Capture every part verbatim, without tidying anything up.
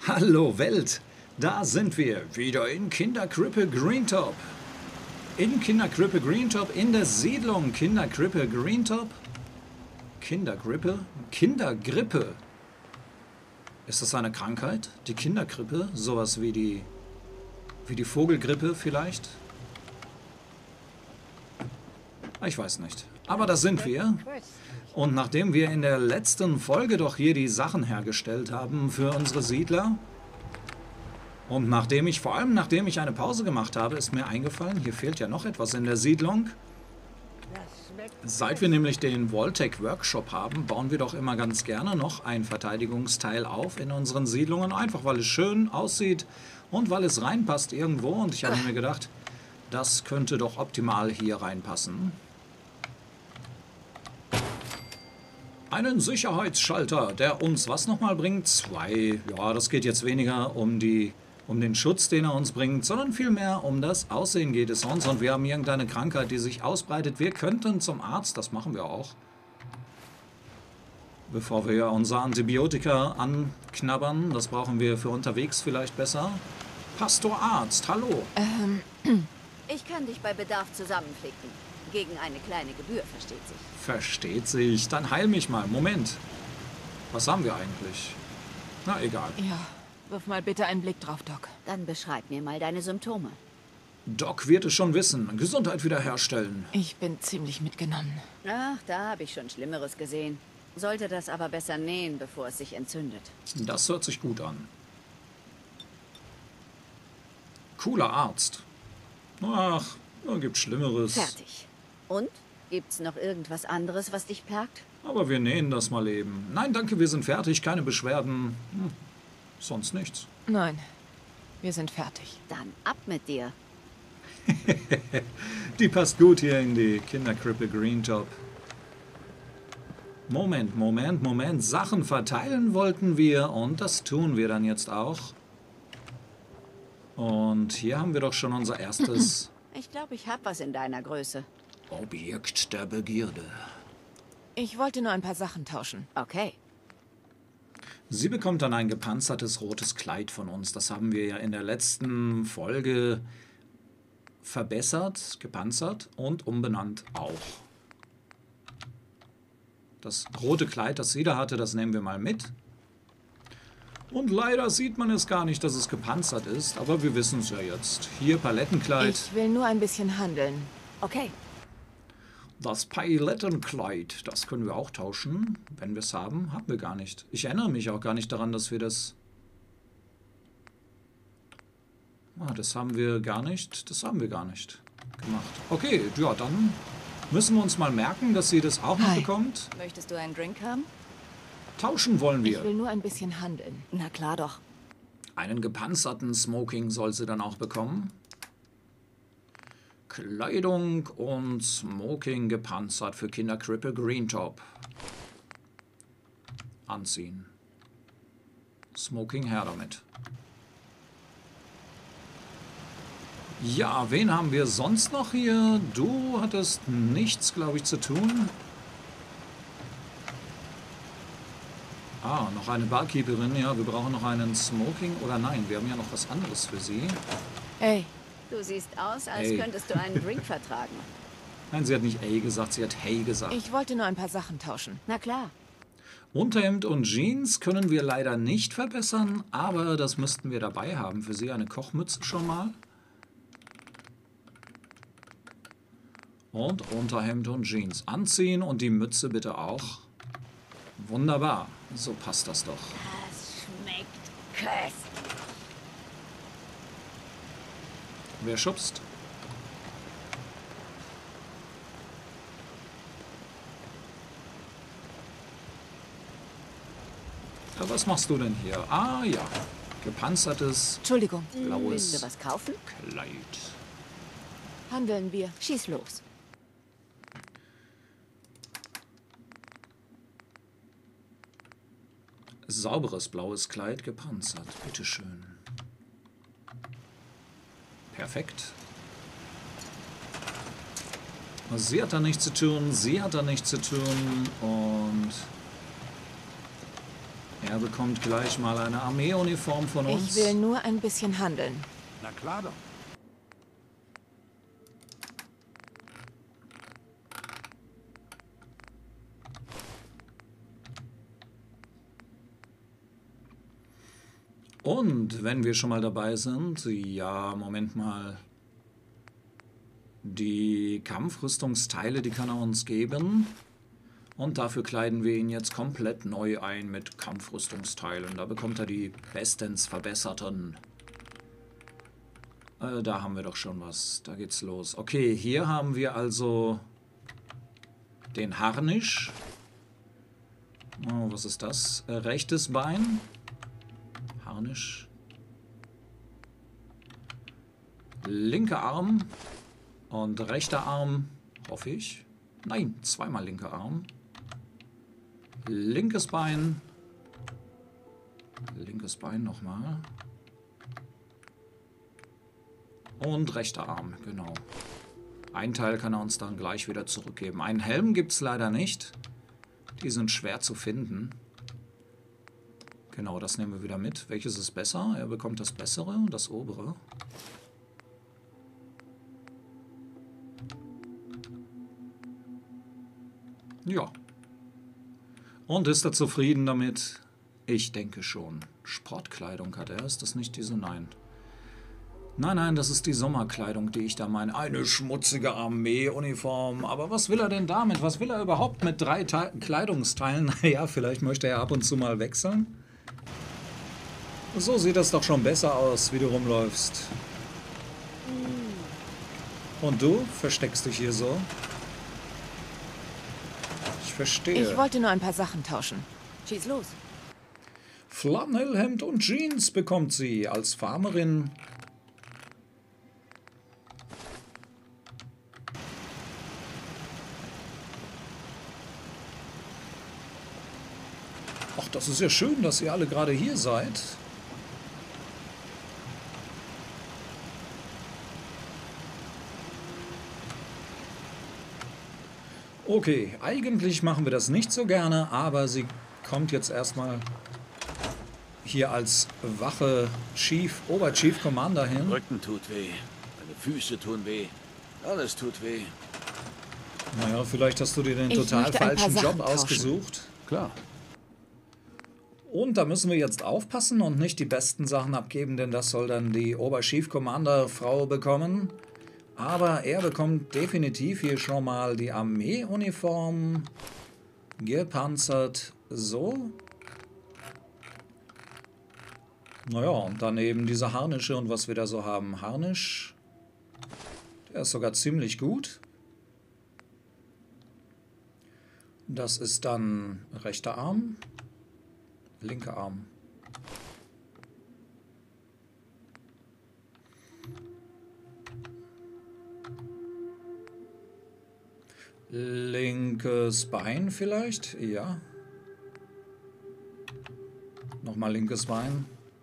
Hallo Welt, da sind wir wieder in Kinderkrippe Greentop. In Kinderkrippe Greentop, in der Siedlung Kinderkrippe Greentop. Kindergrippe? Kindergrippe. Ist das eine Krankheit? Die Kindergrippe? Sowas wie die, wie die Vogelgrippe vielleicht? Ich weiß nicht. Aber da sind wir. Und nachdem wir in der letzten Folge doch hier die Sachen hergestellt haben für unsere Siedler, und nachdem ich, vor allem nachdem ich eine Pause gemacht habe, ist mir eingefallen, hier fehlt ja noch etwas in der Siedlung. Seit wir nämlich den Vault-Tec Workshop haben, bauen wir doch immer ganz gerne noch ein Verteidigungsteil auf in unseren Siedlungen, einfach weil es schön aussieht und weil es reinpasst irgendwo. Und ich habe mir gedacht, das könnte doch optimal hier reinpassen. Einen Sicherheitsschalter, der uns was nochmal bringt? Zwei. Ja, das geht jetzt weniger um, die, um den Schutz, den er uns bringt, sondern vielmehr um das Aussehen geht es uns. Und wir haben irgendeine Krankheit, die sich ausbreitet. Wir könnten zum Arzt, das machen wir auch. Bevor wir unser Antibiotika anknabbern, das brauchen wir für unterwegs vielleicht besser. Pastor Arzt, hallo. Ähm, ich kann dich bei Bedarf zusammenflicken. Gegen eine kleine Gebühr, versteht sich. Versteht sich. Dann heil mich mal. Moment. Was haben wir eigentlich? Na, egal. Ja, wirf mal bitte einen Blick drauf, Doc. Dann beschreib mir mal deine Symptome. Doc wird es schon wissen. Gesundheit wiederherstellen. Ich bin ziemlich mitgenommen. Ach, da habe ich schon Schlimmeres gesehen. Sollte das aber besser nähen, bevor es sich entzündet. Das hört sich gut an. Cooler Arzt. Ach, da gibt's Schlimmeres. Fertig. Und? Gibt's noch irgendwas anderes, was dich plagt? Aber wir nähen das mal eben. Nein, danke, wir sind fertig. Keine Beschwerden. Hm, sonst nichts. Nein, wir sind fertig. Dann ab mit dir. Die passt gut hier in die Kinderkrippe Greentop. Moment, Moment, Moment. Sachen verteilen wollten wir und das tun wir dann jetzt auch. Und hier haben wir doch schon unser erstes Ich glaube, ich habe was in deiner Größe. Objekt der Begierde. Ich wollte nur ein paar Sachen tauschen. Okay. Sie bekommt dann ein gepanzertes rotes Kleid von uns. Das haben wir ja in der letzten Folge verbessert, gepanzert und umbenannt auch. Das rote Kleid, das sie da hatte, das nehmen wir mal mit. Und leider sieht man es gar nicht, dass es gepanzert ist, aber wir wissen es ja jetzt. Hier Palettenkleid. Ich will nur ein bisschen handeln. Okay. Das Palettenkleid, das können wir auch tauschen. Wenn wir es haben, haben wir gar nicht. Ich erinnere mich auch gar nicht daran, dass wir das... Ah, das haben wir gar nicht. Das haben wir gar nicht gemacht. Okay, ja, dann müssen wir uns mal merken, dass sie das auch noch Hi. bekommt. Möchtest du einen Drink haben? Tauschen wollen wir. Ich will nur ein bisschen handeln. Na klar doch. Einen gepanzerten Smoking soll sie dann auch bekommen. Kleidung und Smoking gepanzert für Kinderkrippe Greentop. Anziehen. Smoking her damit. Ja, wen haben wir sonst noch hier? Du hattest nichts, glaube ich, zu tun. Ah, noch eine Barkeeperin. Ja, wir brauchen noch einen Smoking. Oder nein, wir haben ja noch was anderes für sie. Hey, Du siehst aus, als Ey. könntest du einen Drink vertragen. Nein, sie hat nicht ey gesagt, sie hat hey gesagt. ich wollte nur ein paar Sachen tauschen. Na klar. Unterhemd und Jeans können wir leider nicht verbessern, aber das müssten wir dabei haben. Für sie eine Kochmütze schon mal. Und Unterhemd und Jeans anziehen und die Mütze bitte auch. Wunderbar, so passt das doch. Das schmeckt köstlich. Wer schubst? Ja, was machst du denn hier? Ah ja, gepanzertes Entschuldigung, blaues Willst du was kaufen? Kleid. handeln wir. Schieß los. Sauberes blaues Kleid gepanzert. Bitteschön. Perfekt. Sie hat da nichts zu tun, sie hat da nichts zu tun und Er bekommt gleich mal eine Armeeuniform von uns. Ich will nur ein bisschen handeln. Na klar doch. Und wenn wir schon mal dabei sind, ja, Moment mal. Die Kampfrüstungsteile, die kann er uns geben. Und dafür kleiden wir ihn jetzt komplett neu ein mit Kampfrüstungsteilen. Da bekommt er die bestens verbesserten. Äh, da haben wir doch schon was. Da geht's los. Okay, hier haben wir also den Harnisch. Oh, was ist das? Äh, rechtes Bein. Harnisch. Linker Arm. Und rechter Arm, hoffe ich. Nein, zweimal linker Arm. Linkes Bein. Linkes Bein nochmal. Und rechter Arm, genau. Ein Teil kann er uns dann gleich wieder zurückgeben. Einen Helm gibt es leider nicht. Die sind schwer zu finden. Genau, das nehmen wir wieder mit. Welches ist besser? Er bekommt das bessere, das obere. Ja. Und ist er zufrieden damit? Ich denke schon. Sportkleidung hat er. Ist das nicht diese? Nein. Nein, nein, das ist die Sommerkleidung, die ich da meine. Eine schmutzige Armeeuniform. Aber was will er denn damit? Was will er überhaupt mit drei Te Kleidungsteilen? Naja, vielleicht möchte er ab und zu mal wechseln. So sieht das doch schon besser aus, wie du rumläufst. Und du versteckst dich hier so? Ich verstehe. Ich wollte nur ein paar Sachen tauschen. Schieß los. Flanellhemd und Jeans bekommt sie als Farmerin. Ach, das ist ja schön, dass ihr alle gerade hier seid. Okay, eigentlich machen wir das nicht so gerne, aber sie kommt jetzt erstmal hier als Wache Chief, Oberchief Commander hin. Rücken tut weh, meine Füße tun weh, alles tut weh. Naja, vielleicht hast du dir den Ich total möchte ein paar falschen Sachen Job tauschen. ausgesucht. Klar. Und da müssen wir jetzt aufpassen und nicht die besten Sachen abgeben, denn das soll dann die Oberchief Commander Frau bekommen. Aber er bekommt definitiv hier schon mal die Armeeuniform, gepanzert, so. Naja, und dann eben diese Harnische und was wir da so haben. Harnisch, der ist sogar ziemlich gut. Das ist dann rechter Arm, linker Arm. Linkes Bein vielleicht, ja. Nochmal linkes Bein.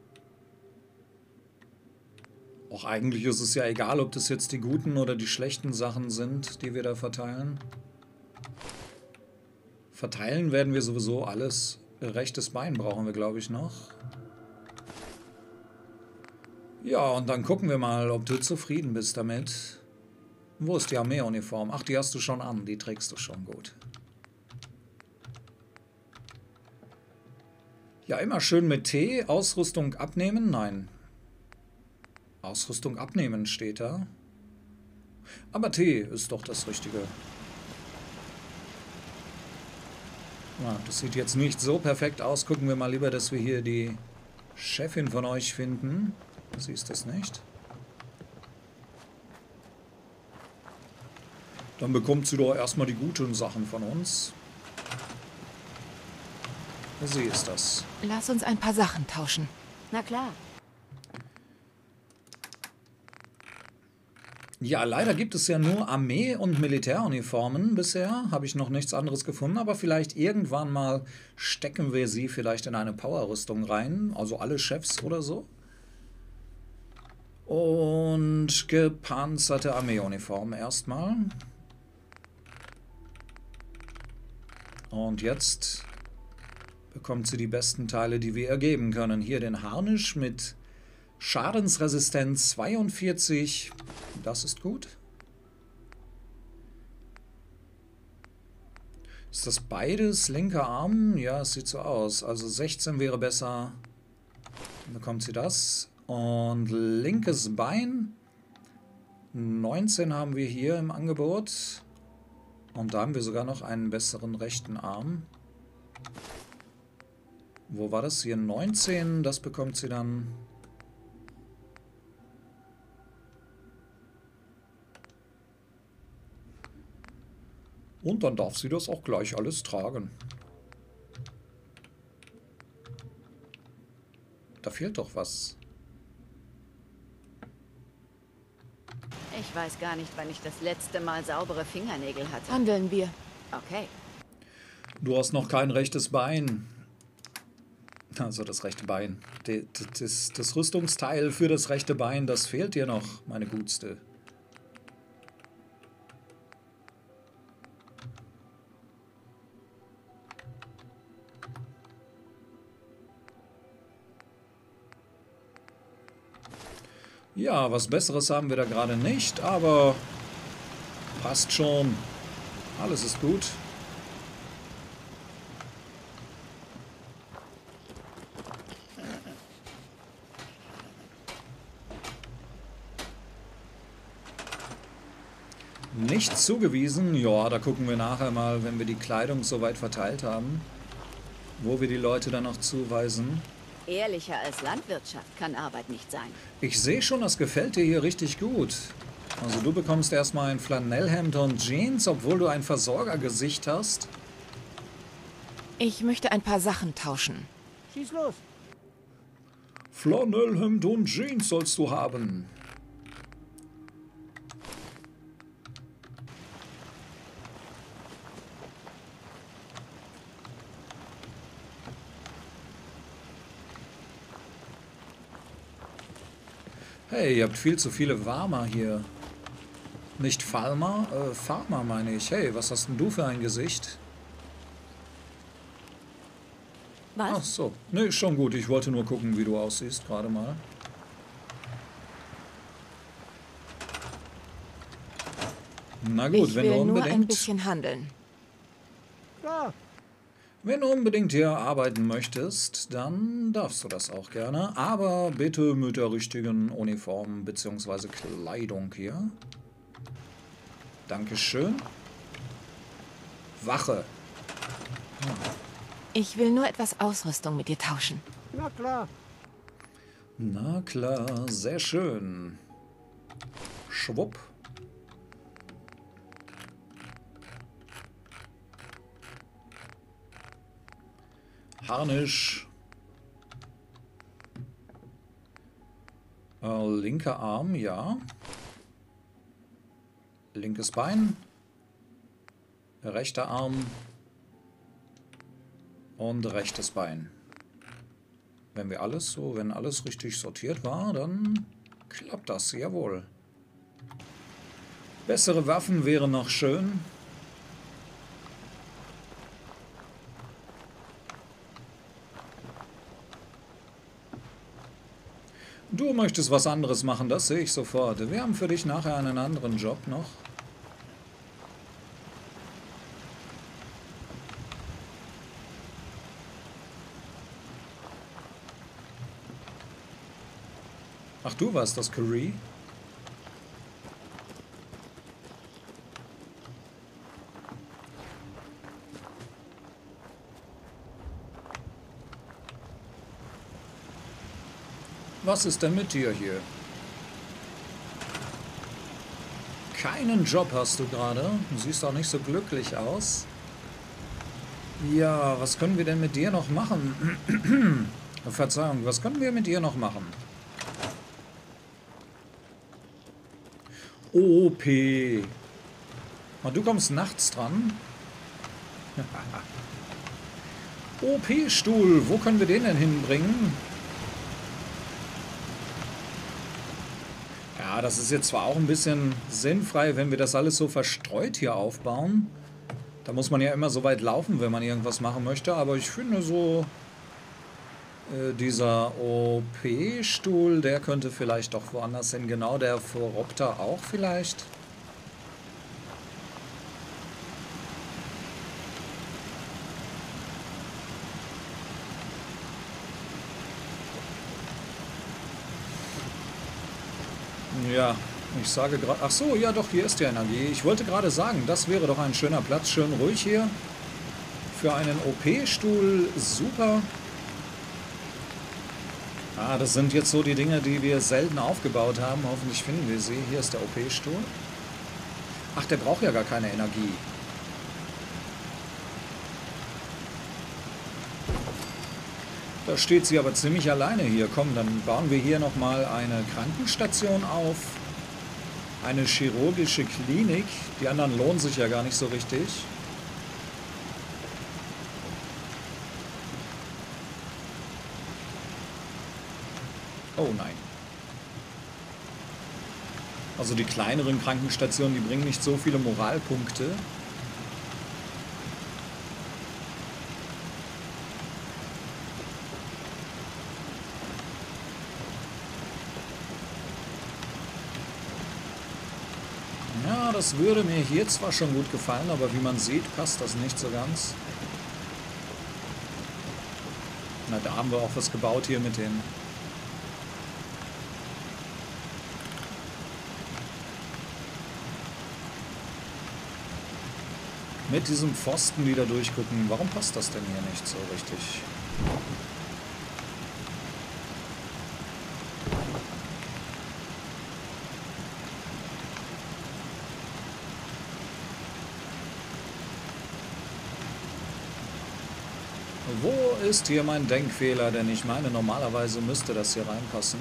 Auch eigentlich ist es ja egal, ob das jetzt die guten oder die schlechten Sachen sind, die wir da verteilen. Verteilen werden wir sowieso alles. Rechtes Bein brauchen wir, glaube ich, noch. Ja, und dann gucken wir mal, ob du zufrieden bist damit. Wo ist die Armeeuniform? Ach, die hast du schon an. Die trägst du schon gut. Ja, immer schön mit T. Ausrüstung abnehmen? Nein. Ausrüstung abnehmen steht da. Aber T ist doch das Richtige. Ja, das sieht jetzt nicht so perfekt aus. Gucken wir mal lieber, dass wir hier die Chefin von euch finden. Sie ist das nicht. Dann bekommt sie doch erstmal die guten Sachen von uns. Sie ist das. Lass uns ein paar Sachen tauschen. Na klar. Ja, leider gibt es ja nur Armee- und Militäruniformen bisher. Habe ich noch nichts anderes gefunden. Aber vielleicht irgendwann mal stecken wir sie vielleicht in eine Powerrüstung rein. Also alle Chefs oder so. Und gepanzerte Armeeuniform erstmal. Und jetzt bekommt sie die besten Teile, die wir ihr geben können. Hier den Harnisch mit Schadensresistenz zweiundvierzig. Das ist gut. Ist das beides linker Arm? Ja, es sieht so aus. Also sechzehn wäre besser. Dann bekommt sie das. Und linkes Bein. neunzehn haben wir hier im Angebot. Und da haben wir sogar noch einen besseren rechten Arm. Wo war das hier? neunzehn. Das bekommt sie dann. Und dann darf sie das auch gleich alles tragen. Da fehlt doch was. Ich weiß gar nicht, wann ich das letzte Mal saubere Fingernägel hatte. Handeln wir. Okay. Du hast noch kein rechtes Bein. Also das rechte Bein. Die, das, das Rüstungsteil für das rechte Bein, das fehlt dir noch, meine Gutste. Ja, was Besseres haben wir da gerade nicht, aber passt schon. Alles ist gut. Nicht zugewiesen. Ja, da gucken wir nachher mal, wenn wir die Kleidung soweit verteilt haben, wo wir die Leute dann noch zuweisen. Ehrlicher als Landwirtschaft kann Arbeit nicht sein. Ich sehe schon, das gefällt dir hier richtig gut. Also du bekommst erstmal ein Flanellhemd und Jeans, obwohl du ein Versorgergesicht hast. Ich möchte ein paar Sachen tauschen. Schieß los. Flanellhemd und Jeans sollst du haben. Hey, ihr habt viel zu viele Farmer hier. Nicht Farmer, äh, Farmer meine ich. Hey, was hast denn du für ein Gesicht? Was? Ach so. Nee, schon gut. Ich wollte nur gucken, wie du aussiehst, gerade mal. Na gut, Ich wenn du will nur ein unbedingt... bisschen handeln. Klar. Wenn du unbedingt hier arbeiten möchtest, dann darfst du das auch gerne. Aber bitte mit der richtigen Uniform bzw. Kleidung hier. Dankeschön. Wache. Ich will nur etwas Ausrüstung mit dir tauschen. Na klar. Na klar, sehr schön. Schwupp. Harnisch. Äh, linker Arm, ja. Linkes Bein. Rechter Arm. Und rechtes Bein. Wenn wir alles so, wenn alles richtig sortiert war, dann klappt das, jawohl. Bessere Waffen wären noch schön. Du möchtest was anderes machen, das sehe ich sofort. Wir haben für dich nachher einen anderen Job noch. Ach, du warst das Curry? Was ist denn mit dir hier? Keinen Job hast du gerade. Du siehst auch nicht so glücklich aus. Ja, was können wir denn mit dir noch machen? Verzeihung, was können wir mit dir noch machen? O P. Und du kommst nachts dran? O P-Stuhl, wo können wir den denn hinbringen? Ja, das ist jetzt zwar auch ein bisschen sinnfrei, wenn wir das alles so verstreut hier aufbauen. Da muss man ja immer so weit laufen, wenn man irgendwas machen möchte. Aber ich finde so, äh, dieser O P-Stuhl, der könnte vielleicht doch woanders hin. Genau, der Phoropter auch vielleicht. Ja, ich sage gerade... Ach so, ja doch, hier ist die Energie. Ich wollte gerade sagen, das wäre doch ein schöner Platz. Schön ruhig hier. Für einen O P-Stuhl super. Ah, das sind jetzt so die Dinge, die wir selten aufgebaut haben. Hoffentlich finden wir sie. Hier ist der O P-Stuhl. Ach, der braucht ja gar keine Energie. Da steht sie aber ziemlich alleine hier. Komm, dann bauen wir hier nochmal eine Krankenstation auf. Eine chirurgische Klinik. Die anderen lohnen sich ja gar nicht so richtig. Oh nein. Also die kleineren Krankenstationen, die bringen nicht so viele Moralpunkte. Ja, das würde mir hier zwar schon gut gefallen, aber wie man sieht, passt das nicht so ganz. Na, da haben wir auch was gebaut hier mit den... Mit diesem Pfosten, die da durchgucken. Warum passt das denn hier nicht so richtig? Wo ist hier mein Denkfehler? Denn ich meine, normalerweise müsste das hier reinpassen.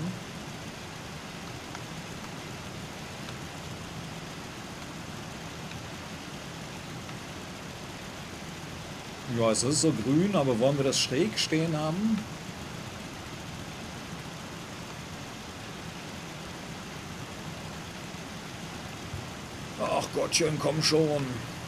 Ja, es ist so grün, aber wollen wir das schräg stehen haben? Ach Gottchen, komm schon.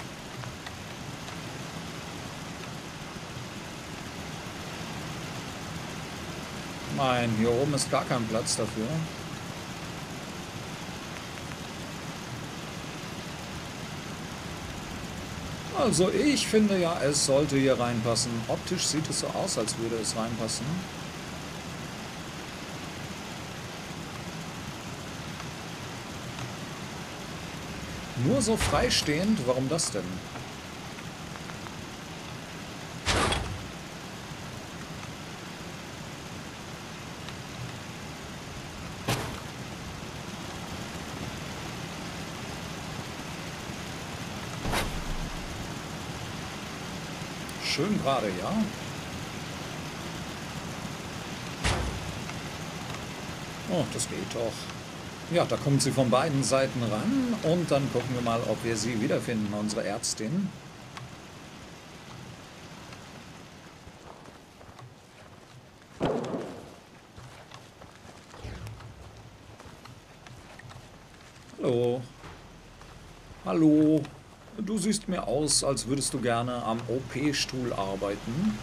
Nein, hier oben ist gar kein Platz dafür. Also ich finde ja, es sollte hier reinpassen. Optisch sieht es so aus, als würde es reinpassen. Nur so freistehend, warum das denn? Schön gerade, ja. Oh, das geht doch. Ja, da kommt sie von beiden Seiten ran und dann gucken wir mal, ob wir sie wiederfinden, unsere Ärztin. Hallo. Hallo. Du siehst mir aus, als würdest du gerne am O P-Stuhl arbeiten.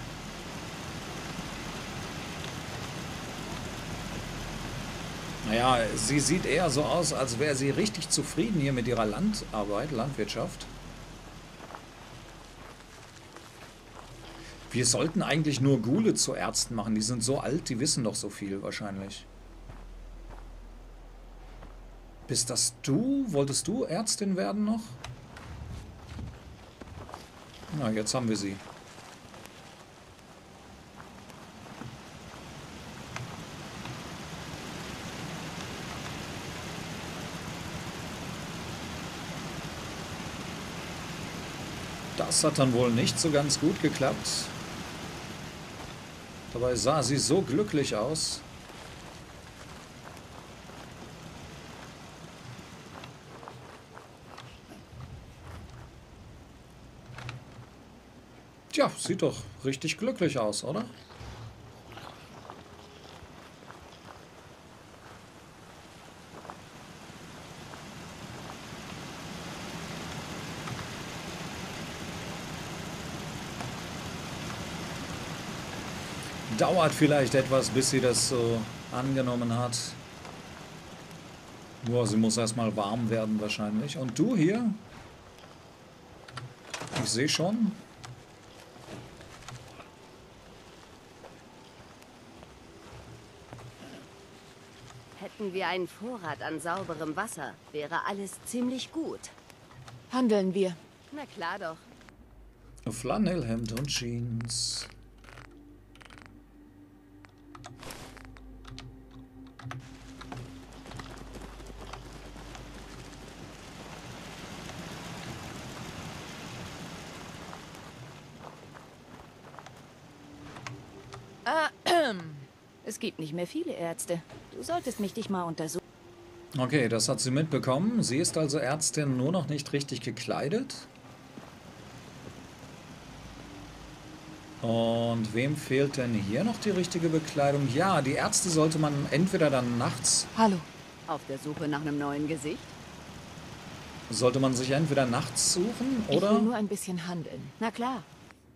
Naja, sie sieht eher so aus, als wäre sie richtig zufrieden hier mit ihrer Landarbeit, Landwirtschaft. Wir sollten eigentlich nur Ghule zu Ärzten machen. Die sind so alt, die wissen doch so viel wahrscheinlich. Bist das du? Wolltest du Ärztin werden noch? Na, jetzt haben wir sie. Das hat dann wohl nicht so ganz gut geklappt. Dabei sah sie so glücklich aus. Tja, sieht doch richtig glücklich aus, oder? Dauert vielleicht etwas, bis sie das so angenommen hat. Boah, sie muss erstmal warm werden wahrscheinlich. Und du hier? Ich sehe schon. Hätten wir einen Vorrat an sauberem Wasser, wäre alles ziemlich gut. Handeln wir. Na klar doch. Flanellhemd und Jeans. Es gibt nicht mehr viele Ärzte. Du solltest mich dich mal untersuchen. Okay, das hat sie mitbekommen. Sie ist also Ärztin, nur noch nicht richtig gekleidet. Und wem fehlt denn hier noch die richtige Bekleidung? Ja, die Ärzte sollte man entweder dann nachts... Hallo. Auf der Suche nach einem neuen Gesicht? Sollte man sich entweder nachts suchen, Ich will oder... nur ein bisschen handeln. Na klar.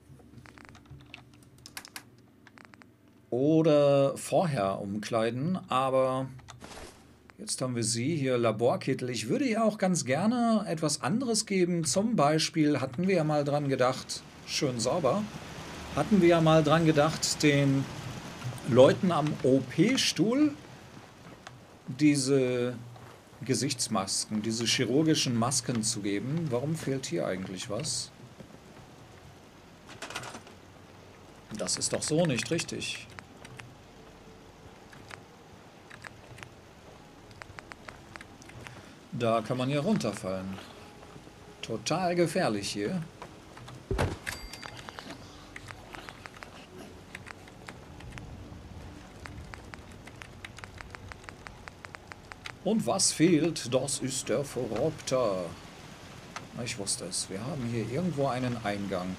Oder vorher umkleiden, aber... Jetzt haben wir sie hier, Laborkittel. Ich würde ihr auch ganz gerne etwas anderes geben. Zum Beispiel hatten wir ja mal dran gedacht, schön sauber, hatten wir ja mal dran gedacht, den Leuten am O P-Stuhl diese Gesichtsmasken, diese chirurgischen Masken zu geben. Warum fehlt hier eigentlich was? Das ist doch so nicht richtig. Da kann man ja runterfallen. Total gefährlich hier. Und was fehlt? Das ist der Verrobter. Ich wusste es. Wir haben hier irgendwo einen Eingang.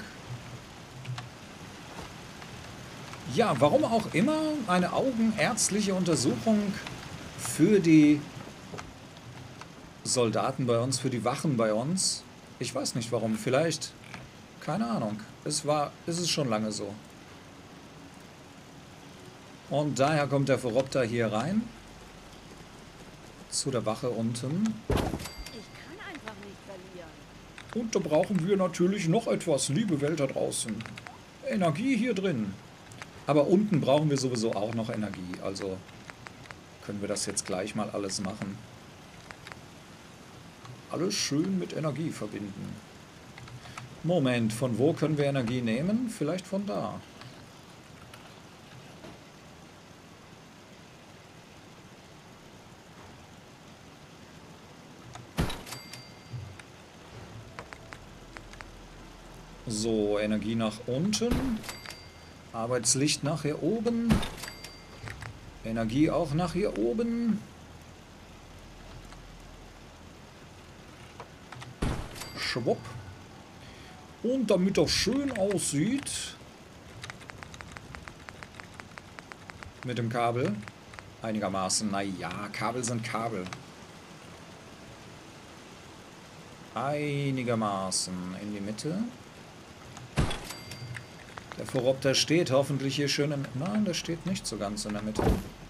Ja, warum auch immer eine augenärztliche Untersuchung für die Soldaten bei uns, für die Wachen bei uns. Ich weiß nicht warum. Vielleicht, keine Ahnung. Es war, es ist schon lange so. Und daher kommt der Verrobter hier rein. Zu der Wache unten. Ich kann einfach nicht verlieren. Und da brauchen wir natürlich noch etwas, liebe Welt da draußen. Energie hier drin. Aber unten brauchen wir sowieso auch noch Energie. Also können wir das jetzt gleich mal alles machen. Alles schön mit Energie verbinden. Moment, von wo können wir Energie nehmen? Vielleicht von da. So, Energie nach unten. Arbeitslicht nach hier oben. Energie auch nach hier oben. Schwupp. Und damit das schön aussieht, mit dem Kabel, einigermaßen, naja, Kabel sind Kabel. Einigermaßen in die Mitte. Der Verrobter steht hoffentlich hier schön in... Nein, der steht nicht so ganz in der Mitte.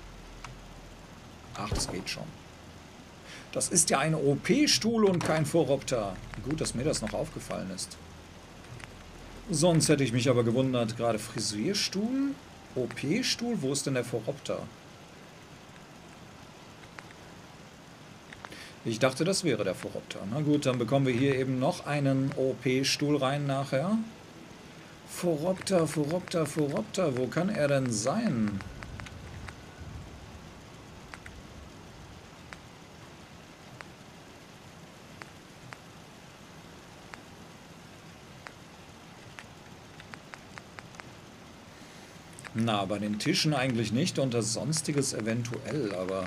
Ach, das geht schon. Das ist ja ein O P-Stuhl und kein Verrobter. Gut, dass mir das noch aufgefallen ist. Sonst hätte ich mich aber gewundert. Gerade Frisierstuhl, O P-Stuhl, wo ist denn der Verrobter? Ich dachte, das wäre der Verrobter. Na gut, dann bekommen wir hier eben noch einen O P-Stuhl rein nachher. Verrobter, Verrobter, Verrobter, wo kann er denn sein? Na, bei den Tischen eigentlich nicht und das Sonstiges eventuell, aber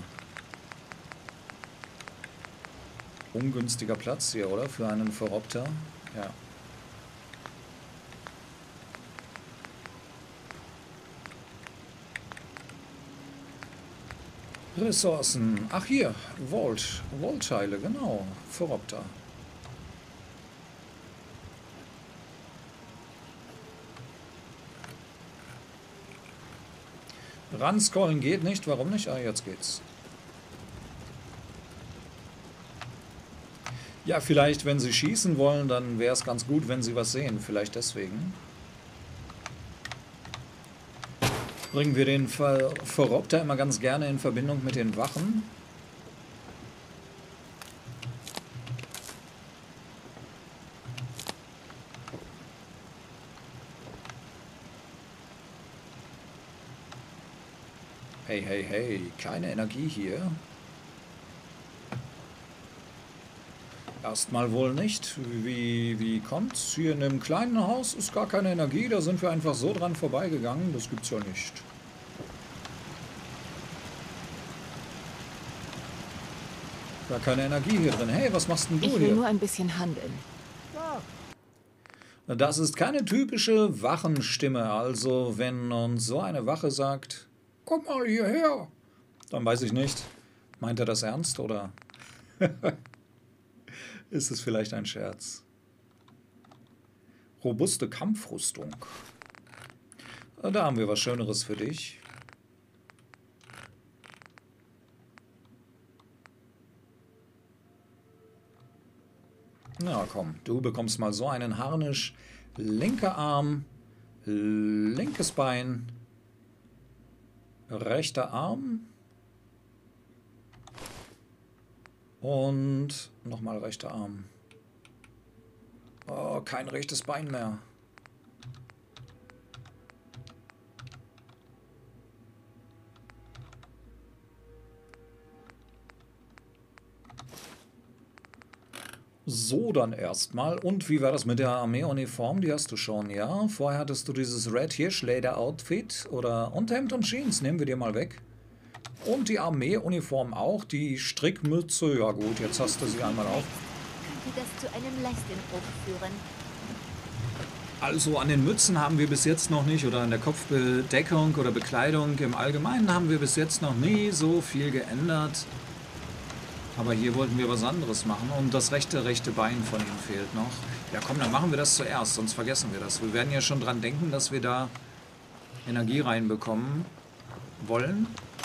ungünstiger Platz hier, oder? Für einen Verrobter. Ja. Ressourcen. Ach hier, Vault. Vault-Teile, genau. Verrobter. Ranscrollen geht nicht. Warum nicht? Ah, jetzt geht's. Ja, vielleicht, wenn sie schießen wollen, dann wäre es ganz gut, wenn sie was sehen. Vielleicht deswegen. Bringen wir den Ver Verrobter immer ganz gerne in Verbindung mit den Wachen. Hey, hey, hey, keine Energie hier. Erstmal wohl nicht. Wie, wie kommt's? Hier in dem kleinen Haus ist gar keine Energie. Da sind wir einfach so dran vorbeigegangen. Das gibt's ja nicht. Gar keine Energie hier drin. Hey, was machst denn du Ich will hier? nur ein bisschen handeln. Da. Das ist keine typische Wachenstimme. Also, wenn uns so eine Wache sagt, komm mal hierher, dann weiß ich nicht. Meint er das ernst oder ist es vielleicht ein Scherz? Robuste Kampfrüstung. Da haben wir was Schöneres für dich. Na komm, du bekommst mal so einen Harnisch. Linker Arm, linkes Bein, rechter Arm und nochmal rechter Arm. Oh, kein rechtes Bein mehr. So, dann erstmal. Und wie war das mit der Armeeuniform? Die hast du schon, ja? Vorher hattest du dieses Red Hirschleder Outfit oder Unterhemd und Jeans. Nehmen wir dir mal weg. Und die Armeeuniform auch. Die Strickmütze. Ja gut, jetzt hast du sie einmal auf. Könnte das zu einem Leistungsbruch führen? Also an den Mützen haben wir bis jetzt noch nicht, oder an der Kopfbedeckung oder Bekleidung im Allgemeinen haben wir bis jetzt noch nie so viel geändert. Aber hier wollten wir was anderes machen und das rechte, rechte Bein von ihm fehlt noch. Ja komm, dann machen wir das zuerst, sonst vergessen wir das. Wir werden ja schon dran denken, dass wir da Energie reinbekommen wollen.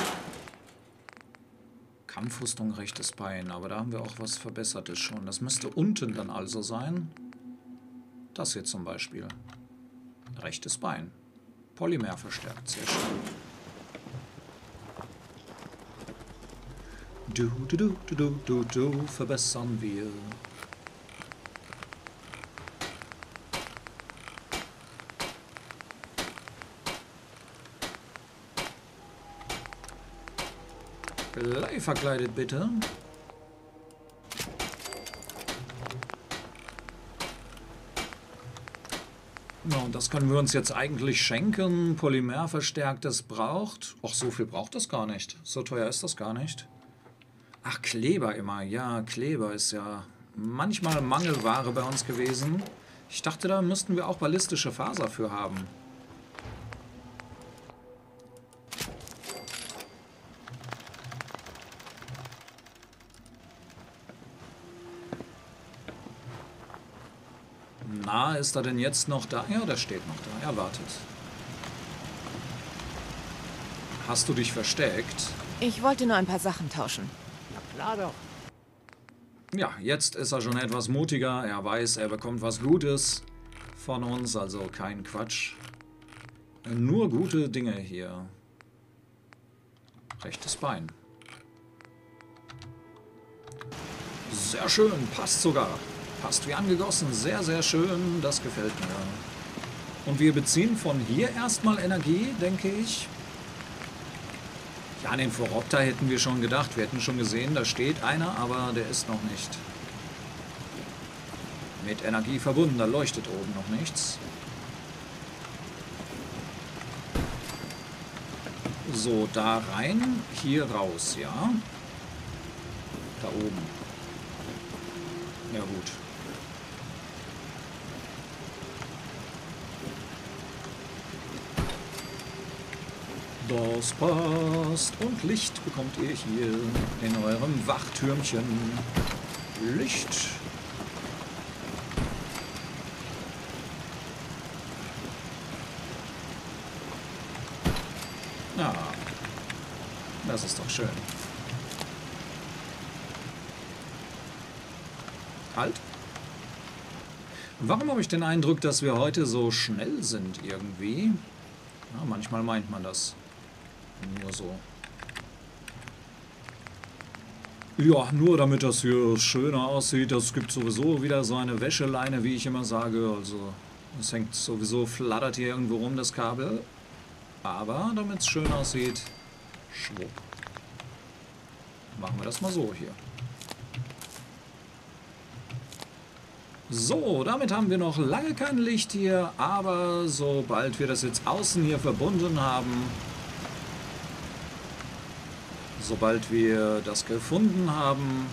Kampfrüstung, rechtes Bein, aber da haben wir auch was Verbessertes schon. Das müsste unten dann also sein. Das hier zum Beispiel. Rechtes Bein. Polymer verstärkt, sehr schön. Du, du, du, du, du, du, du, verbessern wir. Gleich verkleidet, bitte. Ja, und das können wir uns jetzt eigentlich schenken. Polymer verstärktes braucht. Och, so viel braucht das gar nicht. So teuer ist das gar nicht. Ach, Kleber immer. Ja, Kleber ist ja manchmal Mangelware bei uns gewesen. Ich dachte, da müssten wir auch ballistische Faser für haben. Na, ist er denn jetzt noch da? Ja, der steht noch da. Er wartet. Hast du dich versteckt? Ich wollte nur ein paar Sachen tauschen. Na klar doch. Ja, jetzt ist er schon etwas mutiger. Er weiß, er bekommt was Gutes von uns, also kein Quatsch. Nur gute Dinge hier. Rechtes Bein. Sehr schön, passt sogar. Passt wie angegossen, sehr, sehr schön. Das gefällt mir. Und wir beziehen von hier erstmal Energie, denke ich. Ja, an den Verrobter hätten wir schon gedacht. Wir hätten schon gesehen, da steht einer, aber der ist noch nicht mit Energie verbunden. Da leuchtet oben noch nichts. So, da rein, hier raus, ja. Da oben. Ja, gut. Das passt. Und Licht bekommt ihr hier in eurem Wachtürmchen. Licht. Ja, Das ist doch schön. Halt. Warum habe ich den Eindruck, dass wir heute so schnell sind irgendwie? Ja, manchmal meint man das. Nur so. Ja, nur damit das hier schöner aussieht. Das gibt sowieso wieder so eine Wäscheleine, wie ich immer sage. Also, es hängt sowieso, flattert hier irgendwo rum, das Kabel. Aber damit es schön aussieht, schwupp. Machen wir das mal so hier. So, damit haben wir noch lange kein Licht hier, aber sobald wir das jetzt außen hier verbunden haben, sobald wir das gefunden haben,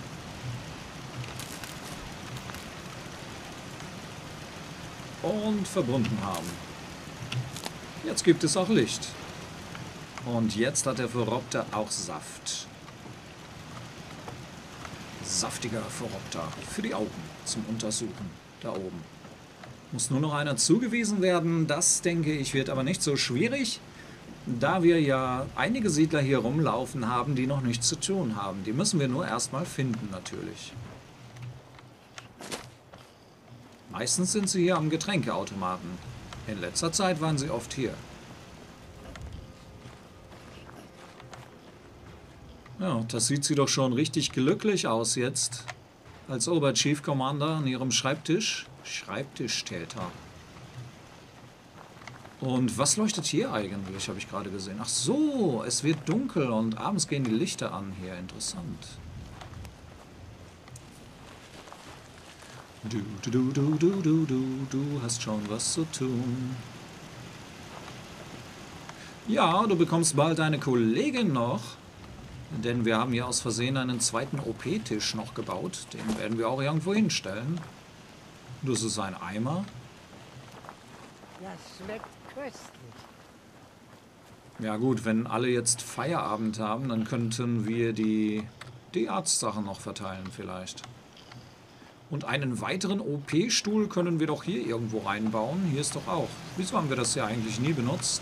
und verbunden haben, jetzt gibt es auch Licht. Und jetzt hat der Verrobter auch Saft. Saftiger Verrobter für die Augen zum Untersuchen da oben. Muss nur noch einer zugewiesen werden. Das, denke ich, wird aber nicht so schwierig, da wir ja einige Siedler hier rumlaufen haben, die noch nichts zu tun haben. Die müssen wir nur erstmal finden, natürlich. Meistens sind sie hier am Getränkeautomaten. In letzter Zeit waren sie oft hier. Ja, das sieht sie doch schon richtig glücklich aus jetzt. Als Oberchief Commander an ihrem Schreibtisch. Schreibtischtäter. Und was leuchtet hier eigentlich, habe ich gerade gesehen. Ach so, es wird dunkel und abends gehen die Lichter an hier. Interessant. Du, du, du, du, du, du, du, du hast schon was zu tun. Ja, du bekommst bald eine Kollegin noch. Denn wir haben hier aus Versehen einen zweiten O P-Tisch noch gebaut. Den werden wir auch irgendwo hinstellen. Das ist ein Eimer. Das schmeckt köstlich. Ja gut, wenn alle jetzt Feierabend haben, dann könnten wir die, die Arztsachen noch verteilen vielleicht. Und einen weiteren O P-Stuhl können wir doch hier irgendwo reinbauen. Hier ist doch auch. Wieso haben wir das ja eigentlich nie benutzt?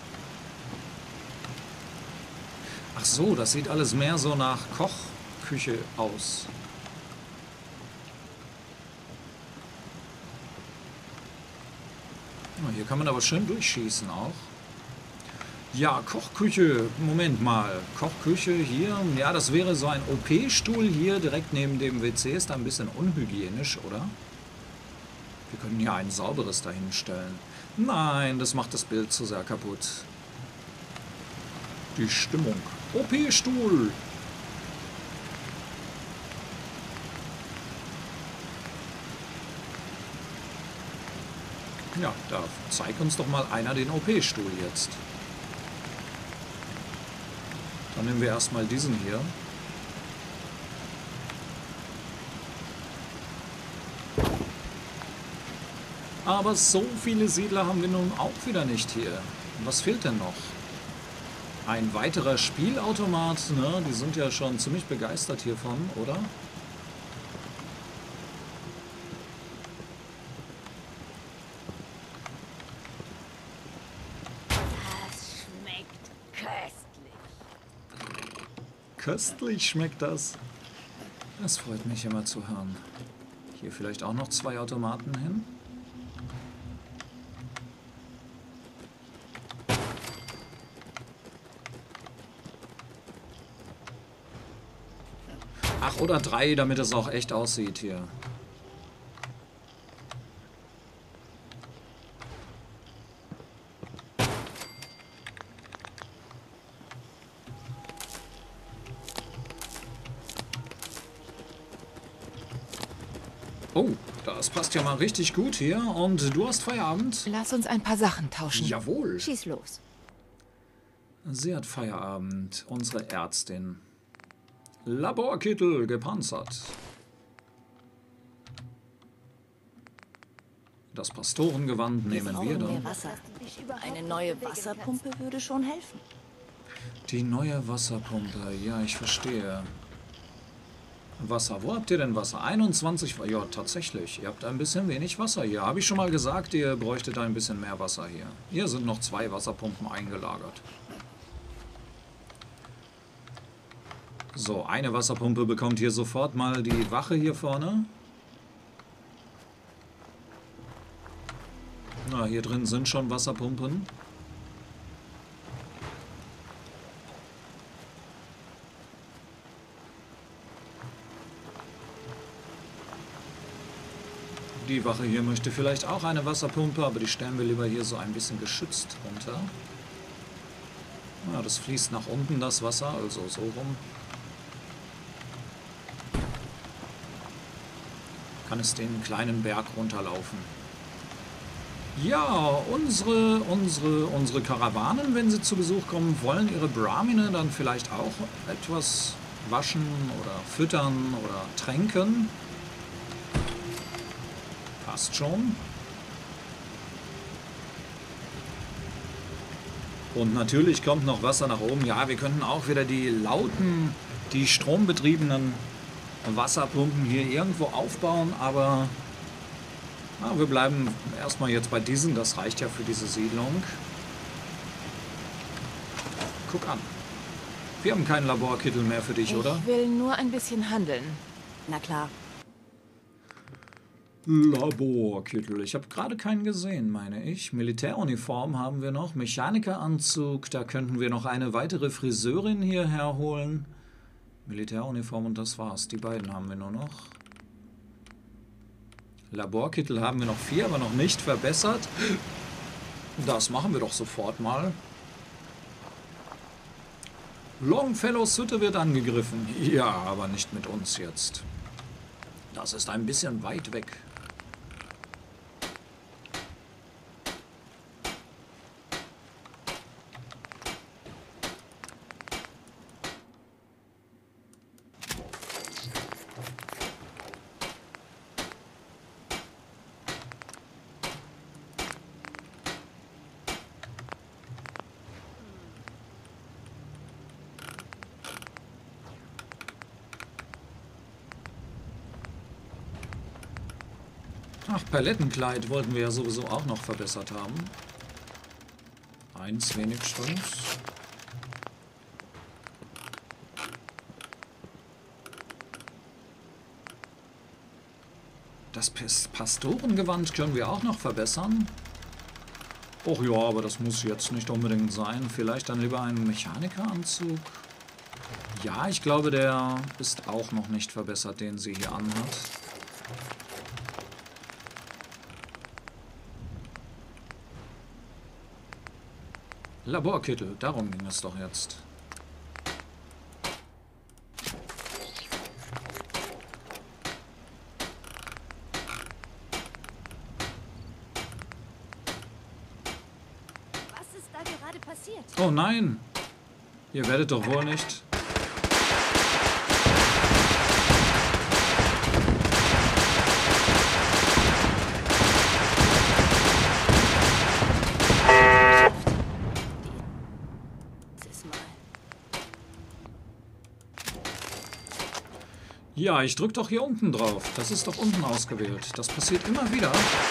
Ach so, das sieht alles mehr so nach Kochküche aus. Oh, hier kann man aber schön durchschießen auch. Ja, Kochküche. Moment mal. Kochküche hier. Ja, das wäre so ein O P-Stuhl hier direkt neben dem W C. Ist ein bisschen unhygienisch, oder? Wir können hier ein sauberes dahinstellen. Nein, das macht das Bild zu sehr kaputt. Die Stimmung. O P-Stuhl. Ja, da zeig uns doch mal einer den O P-Stuhl jetzt. Dann nehmen wir erstmal diesen hier. Aber so viele Siedler haben wir nun auch wieder nicht hier. Was fehlt denn noch? Ein weiterer Spielautomat, ne? Die sind ja schon ziemlich begeistert hiervon, oder? Das schmeckt köstlich. Köstlich schmeckt das. Das freut mich immer zu hören. Hier vielleicht auch noch zwei Automaten hin. Ach, oder drei, damit es auch echt aussieht hier. Oh, das passt ja mal richtig gut hier. Und du hast Feierabend? Lass uns ein paar Sachen tauschen. Jawohl. Schieß los. Sie hat Feierabend, unsere Ärztin. Laborkittel gepanzert. Das Pastorengewand nehmen wir dann. Wasser. Eine neue Wasserpumpe würde schon helfen. Die neue Wasserpumpe, ja, ich verstehe. Wasser, wo habt ihr denn Wasser? einundzwanzig, ja, tatsächlich. Ihr habt ein bisschen wenig Wasser hier. Habe ich schon mal gesagt, ihr bräuchtet ein bisschen mehr Wasser hier. Hier sind noch zwei Wasserpumpen eingelagert. So, eine Wasserpumpe bekommt hier sofort mal die Wache hier vorne. Na, hier drin sind schon Wasserpumpen. Die Wache hier möchte vielleicht auch eine Wasserpumpe, aber die stellen wir lieber hier so ein bisschen geschützt runter. Ja, das fließt nach unten, das Wasser, also so rum. Kann es den kleinen Berg runterlaufen. Ja, unsere, unsere, unsere Karawanen, wenn sie zu Besuch kommen, wollen ihre Brahmine dann vielleicht auch etwas waschen oder füttern oder tränken. Passt schon. Und natürlich kommt noch Wasser nach oben. Ja, wir könnten auch wieder die lauten, die strombetriebenen Wasserpumpen hier irgendwo aufbauen, aber na, wir bleiben erstmal jetzt bei diesen. Das reicht ja für diese Siedlung. Guck an. Wir haben keinen Laborkittel mehr für dich, Ich oder? will nur ein bisschen handeln. Na klar. Laborkittel. Ich habe gerade keinen gesehen, meine ich. Militäruniform haben wir noch. Mechanikeranzug. Da könnten wir noch eine weitere Friseurin hier herholen. Militäruniform und das war's. Die beiden haben wir nur noch. Laborkittel haben wir noch vier, aber noch nicht verbessert. Das machen wir doch sofort mal. Longfellows Hütte wird angegriffen. Ja, aber nicht mit uns jetzt. Das ist ein bisschen weit weg. Ach, Palettenkleid wollten wir ja sowieso auch noch verbessert haben. Eins wenigstens. Das Pastorengewand können wir auch noch verbessern. Och ja, aber das muss jetzt nicht unbedingt sein. Vielleicht dann lieber ein Mechanikeranzug. Ja, ich glaube, der ist auch noch nicht verbessert, den sie hier anhat. Laborkittel, darum ging es doch jetzt. Was ist da gerade passiert? Oh nein! Ihr werdet doch wohl nicht... Ja, ich drück doch hier unten drauf. Das ist doch unten ausgewählt. Das passiert immer wieder.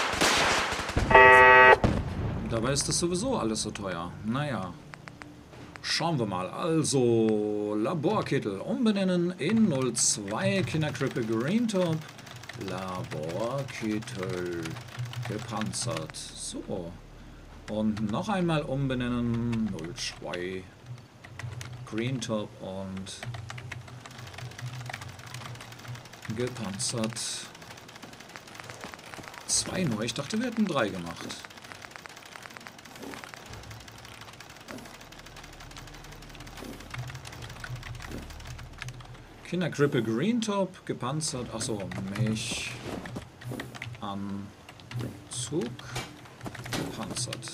Dabei ist das sowieso alles so teuer. Naja. Schauen wir mal. Also, Laborkittel umbenennen in null zwei Kinderkrippe Greentop. Laborkittel gepanzert. So. Und noch einmal umbenennen. null zwei Greentop und gepanzert. Zwei nur. Ich dachte, wir hätten drei gemacht. Kinderkrippe Greentop, gepanzert. Achso, Mech. Anzug. Gepanzert.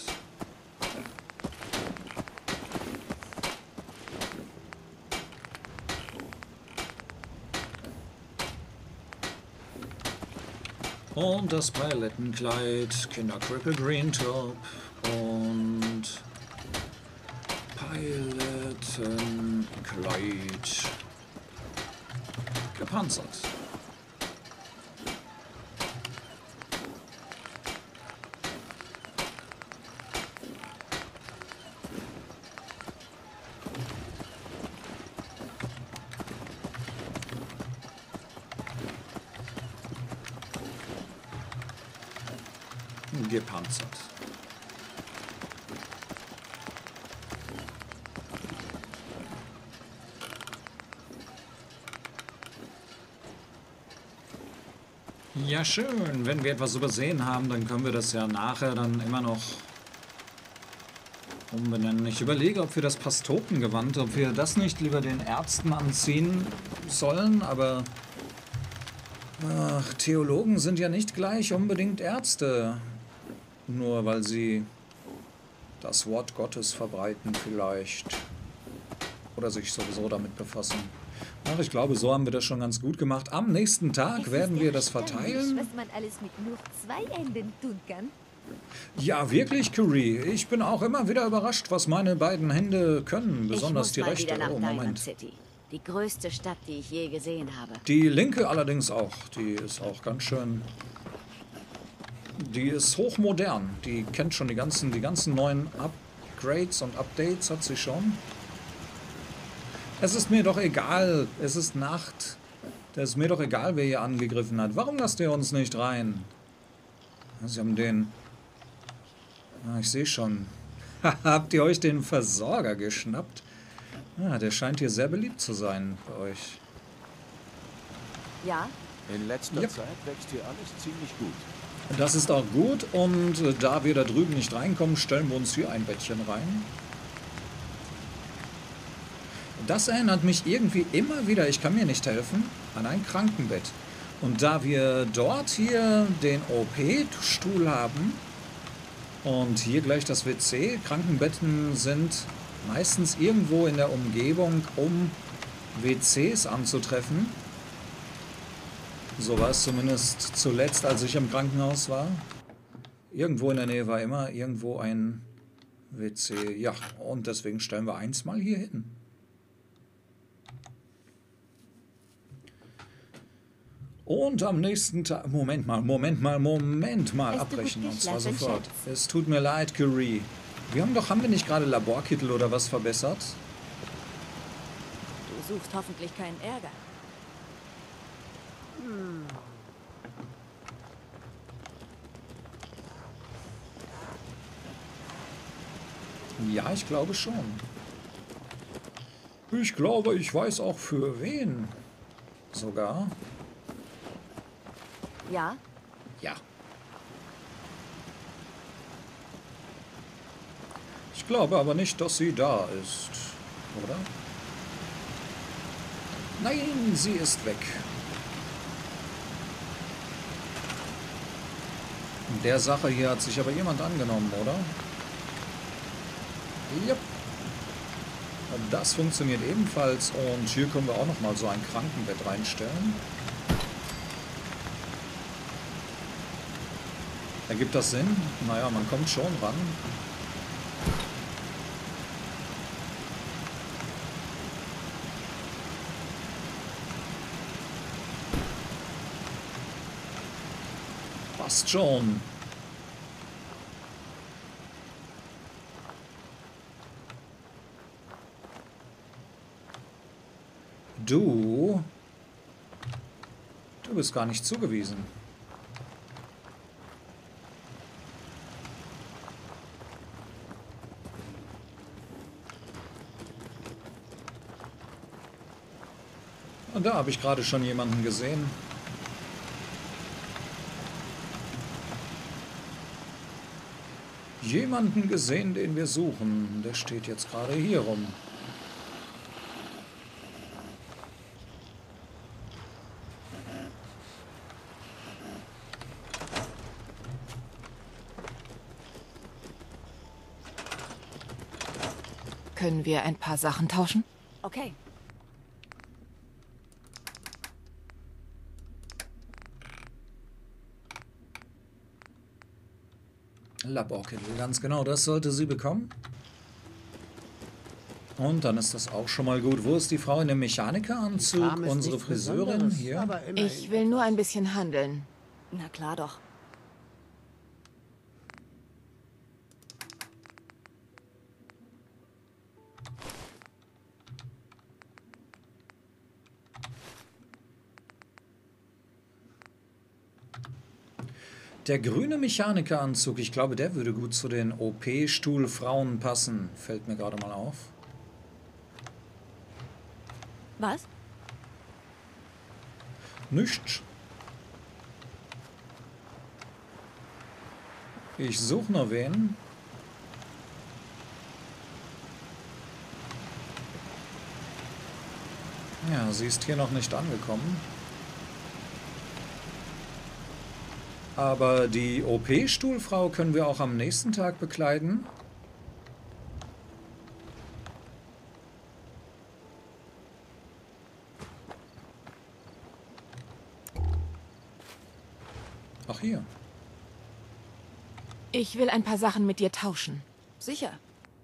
Und das Palettenkleid, Kinderkrippe Greentop und Palettenkleid gepanzert. gepanzert. Ja, schön. Wenn wir etwas übersehen haben, dann können wir das ja nachher dann immer noch umbenennen. Ich überlege, ob wir das Pastotengewand, ob wir das nicht lieber den Ärzten anziehen sollen, aber ach, Theologen sind ja nicht gleich unbedingt Ärzte. Nur weil sie das Wort Gottes verbreiten vielleicht. Oder sich sowieso damit befassen. Ach, ich glaube, so haben wir das schon ganz gut gemacht. Am nächsten Tag Es werden ist wir das erstaunlich, verteilen. was man alles mit nur zwei Händen tun kann. Ja, wirklich, Curie. Ich bin auch immer wieder überrascht, was meine beiden Hände können. Besonders ich die muss mal rechte. wieder nach Oh, Diamond Moment. City. Die größte Stadt, die ich je gesehen habe. Die linke allerdings auch. Die ist auch ganz schön... Die ist hochmodern. Die kennt schon die ganzen, die ganzen neuen Upgrades und Updates hat sie schon. Es ist mir doch egal. Es ist Nacht. Es ist mir doch egal, wer hier angegriffen hat. Warum lasst ihr uns nicht rein? Sie haben den... Ah, ich sehe schon. Habt ihr euch den Versorger geschnappt? Ah, der scheint hier sehr beliebt zu sein bei euch. Ja? In letzter Yep. Zeit wächst hier alles ziemlich gut. Das ist auch gut und äh, da wir da drüben nicht reinkommen, stellen wir uns hier ein Bettchen rein. Das erinnert mich irgendwie immer wieder, ich kann mir nicht helfen, an ein Krankenbett. Und da wir dort hier den O P-Stuhl haben und hier gleich das W C, Krankenbetten sind meistens irgendwo in der Umgebung, um W Cs anzutreffen. So war es zumindest zuletzt, als ich im Krankenhaus war. Irgendwo in der Nähe war immer irgendwo ein W C. Ja, und deswegen stellen wir eins mal hier hin. Und am nächsten Tag... Moment mal, Moment mal, Moment mal. Hast du gut Abbrechen, und zwar geschlafen, sofort. Schatz? Es tut mir leid, Curie. Wir haben doch, haben wir nicht gerade Laborkittel oder was verbessert? Du suchst hoffentlich keinen Ärger. Ja, ich glaube schon. Ich glaube, ich weiß auch für wen. Sogar. Ja? Ja. Ich glaube aber nicht, dass sie da ist. Oder? Nein, sie ist weg. Der Sache hier hat sich aber jemand angenommen, oder? Ja. Das funktioniert ebenfalls. Und hier können wir auch noch mal so ein Krankenbett reinstellen. Ergibt das Sinn? Naja, man kommt schon ran. Passt schon. Du... Du bist gar nicht zugewiesen. Und da habe ich gerade schon jemanden gesehen. Jemanden gesehen, den wir suchen. Der steht jetzt gerade hier rum. Können wir ein paar Sachen tauschen? Okay. Laborkittel, ganz genau, das sollte sie bekommen. Und dann ist das auch schon mal gut. Wo ist die Frau in dem Mechanikeranzug? Kram ist Unsere nichts Friseurin Besonderes, hier. aber immerhin Ich will nur ein bisschen handeln. Na klar doch. Der grüne Mechanikeranzug, ich glaube, der würde gut zu den O P-Stuhlfrauen passen. Fällt mir gerade mal auf. Was? Nichts. Ich suche nur wen. Ja, sie ist hier noch nicht angekommen. Aber die O P-Stuhlfrau können wir auch am nächsten Tag bekleiden. Ach, hier. Ich will ein paar Sachen mit dir tauschen. Sicher.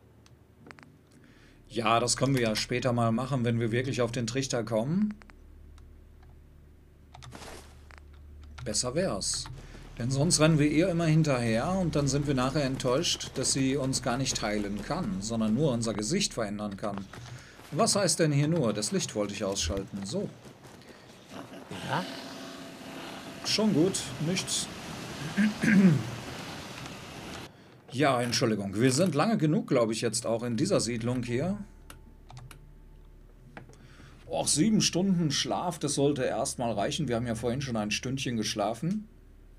Ja, das können wir ja später mal machen, wenn wir wirklich auf den Trichter kommen. Besser wär's. Denn sonst rennen wir ihr immer hinterher und dann sind wir nachher enttäuscht, dass sie uns gar nicht heilen kann, sondern nur unser Gesicht verändern kann. Was heißt denn hier nur? Das Licht wollte ich ausschalten. So. Ja? Schon gut. Nichts. Ja, Entschuldigung. Wir sind lange genug, glaube ich, jetzt auch in dieser Siedlung hier. Och, sieben Stunden Schlaf, das sollte erstmal reichen. Wir haben ja vorhin schon ein Stündchen geschlafen.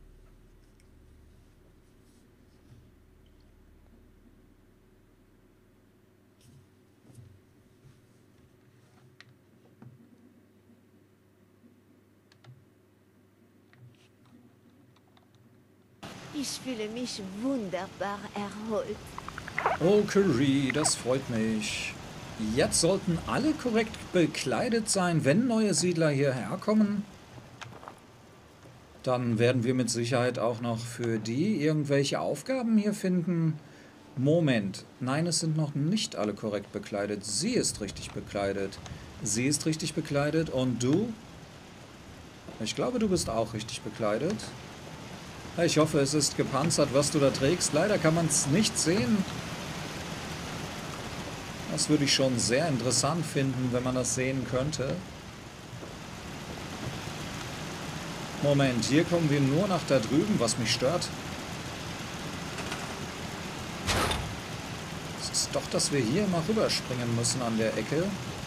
Ich fühle mich wunderbar erholt. Oh, Curry, das freut mich. Jetzt sollten alle korrekt bekleidet sein, wenn neue Siedler hierher kommen. Dann werden wir mit Sicherheit auch noch für die irgendwelche Aufgaben hier finden. Moment, nein, es sind noch nicht alle korrekt bekleidet. Sie ist richtig bekleidet. Sie ist richtig bekleidet und du? Ich glaube, du bist auch richtig bekleidet. Ich hoffe, es ist gepanzert, was du da trägst. Leider kann man es nicht sehen. Das würde ich schon sehr interessant finden, wenn man das sehen könnte. Moment, hier kommen wir nur nach da drüben, was mich stört. Es ist doch, dass wir hier mal rüberspringen müssen an der Ecke.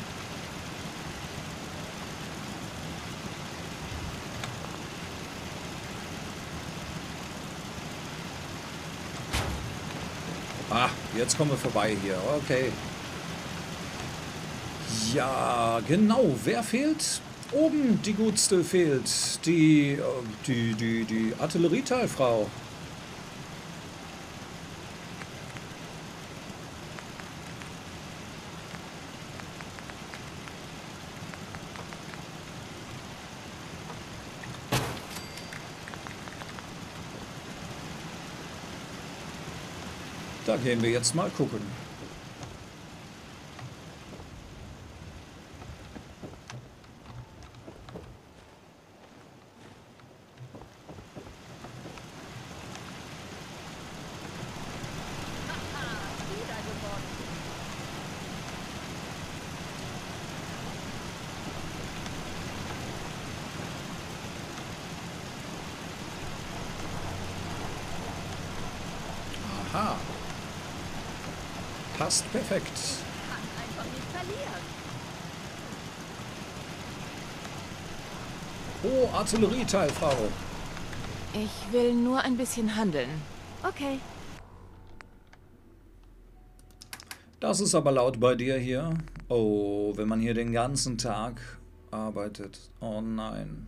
Ah, jetzt kommen wir vorbei hier. Okay. Ja, genau. Wer fehlt? Oben die Gutste fehlt. Die, die, die, die Artillerieteilfrau. Da gehen wir jetzt mal gucken. Aha. Passt perfekt. Kann einfach nicht verlieren. Oh, Artillerieteilfrau. Ich will nur ein bisschen handeln. Okay. Das ist aber laut bei dir hier. Oh, wenn man hier den ganzen Tag arbeitet. Oh nein.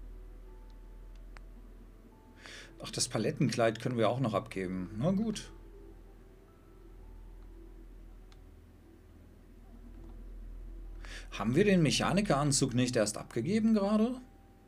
Ach, das Palettenkleid können wir auch noch abgeben. Na gut. Haben wir den Mechanikeranzug nicht erst abgegeben gerade?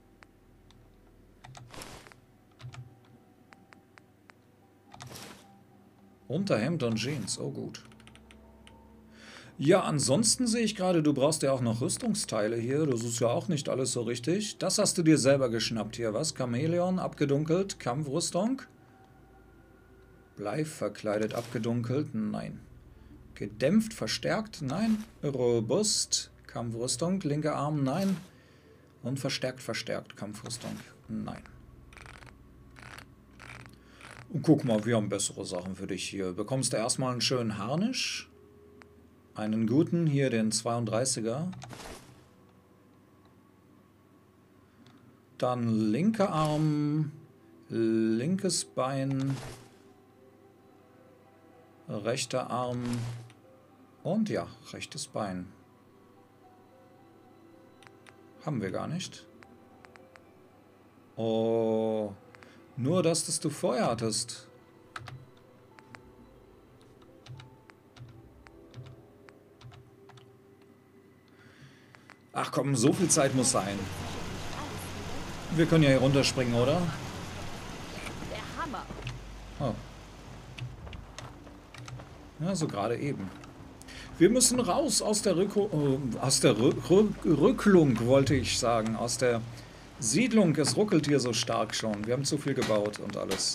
Unterhemd und Jeans, oh gut. Ja, ansonsten sehe ich gerade, du brauchst ja auch noch Rüstungsteile hier. Das ist ja auch nicht alles so richtig. Das hast du dir selber geschnappt hier, was? Chamäleon, abgedunkelt, Kampfrüstung. Bleib verkleidet, abgedunkelt, nein. Gedämpft, verstärkt, nein. Robust, Kampfrüstung, linker Arm, nein. Und verstärkt, verstärkt, Kampfrüstung, nein. Und guck mal, wir haben bessere Sachen für dich hier. Bekommst du erstmal einen schönen Harnisch. Einen guten, hier den zweiunddreißiger. Dann linker Arm, linkes Bein, rechter Arm und ja, rechtes Bein. Haben wir gar nicht. Oh, nur das, das du vorher hattest. Ach komm, so viel Zeit muss sein. Wir können ja hier runterspringen, oder? Der Hammer. Oh. Ja, so gerade eben. Wir müssen raus aus der, Rücko äh, aus der Rü Rü Rücklung, wollte ich sagen. Aus der Siedlung. Es ruckelt hier so stark schon. Wir haben zu viel gebaut und alles.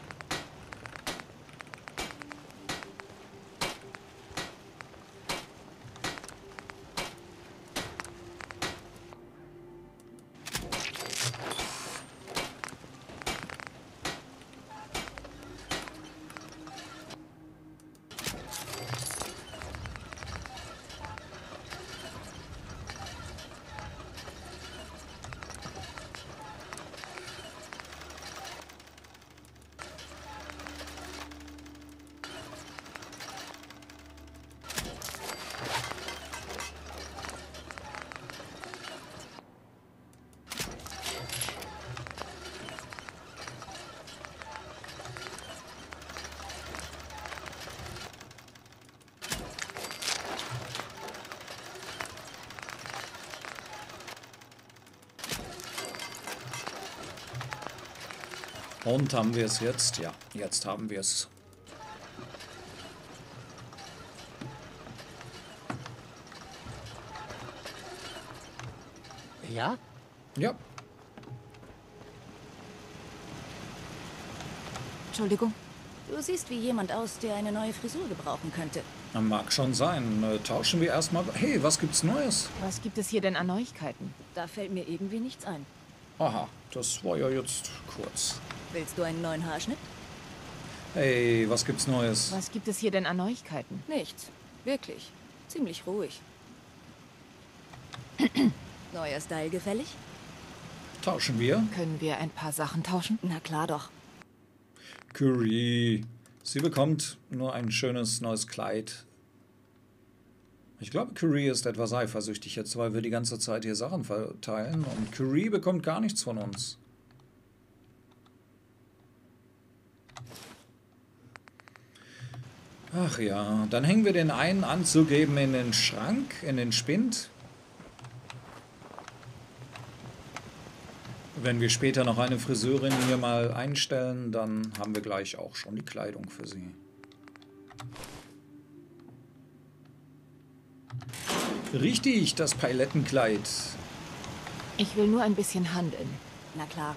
Und haben wir es jetzt? Ja, jetzt haben wir es. Ja? Ja. Entschuldigung. Du siehst wie jemand aus, der eine neue Frisur gebrauchen könnte. Mag schon sein. Äh, tauschen wir erstmal. Hey, was gibt's Neues? Was gibt es hier denn an Neuigkeiten? Da fällt mir irgendwie nichts ein. Aha, das war ja jetzt kurz. Willst du einen neuen Haarschnitt? Hey, was gibt's Neues? Was gibt es hier denn an Neuigkeiten? Nichts. Wirklich. Ziemlich ruhig. Neuer Style gefällig? Tauschen wir? Können wir ein paar Sachen tauschen? Na klar doch. Curie. Sie bekommt nur ein schönes neues Kleid. Ich glaube, Curie ist etwas eifersüchtig jetzt, weil wir die ganze Zeit hier Sachen verteilen. Und Curie bekommt gar nichts von uns. Ach ja, dann hängen wir den einen Anzug eben in den Schrank, in den Spind. Wenn wir später noch eine Friseurin hier mal einstellen, dann haben wir gleich auch schon die Kleidung für sie. Richtig, das Palettenkleid. Ich will nur ein bisschen handeln. Na klar.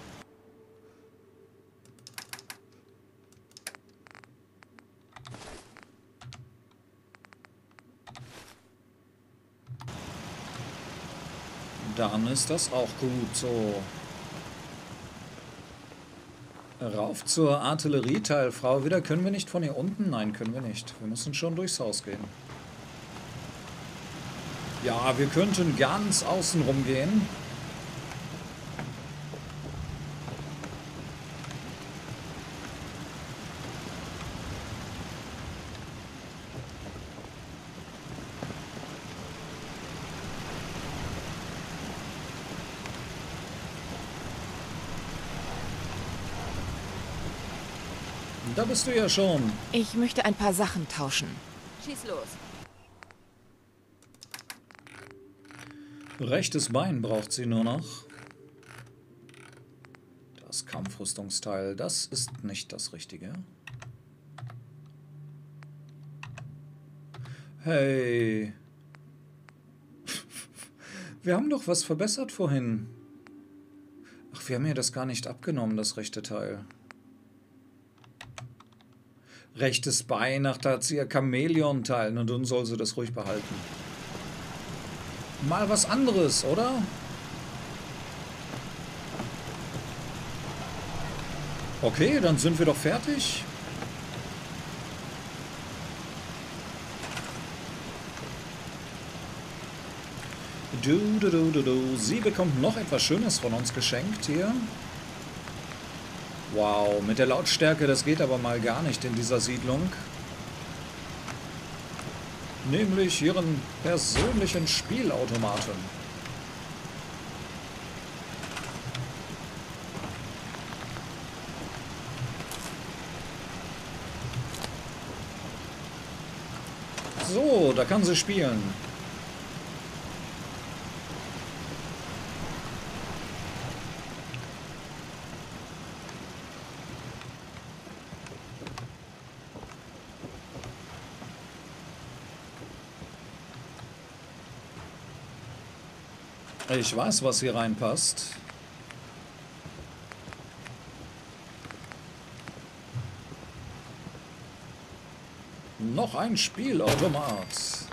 Dann ist das auch gut so. Rauf zur Artillerieteilfrau. Wieder können wir nicht von hier unten? Nein, können wir nicht. Wir müssen schon durchs Haus gehen. Ja, wir könnten ganz außen rum gehen. Da bist du ja schon. Ich möchte ein paar Sachen tauschen. Schieß los. Rechtes Bein braucht sie nur noch. Das Kampfrüstungsteil, das ist nicht das Richtige. Hey. Wir haben doch was verbessert vorhin. Ach, wir haben ihr das gar nicht abgenommen, das rechte Teil. Rechtes Bein, ach, da hat sie ihr Chamäleon-Teil und dann soll sie das ruhig behalten. Mal was anderes, oder? Okay, dann sind wir doch fertig. Du, du, du, du, du. Sie bekommt noch etwas Schönes von uns geschenkt hier. Wow, mit der Lautstärke, das geht aber mal gar nicht in dieser Siedlung. Nämlich ihren persönlichen Spielautomaten. So, da kann sie spielen. Ich weiß, was hier reinpasst. Noch ein Spielautomat.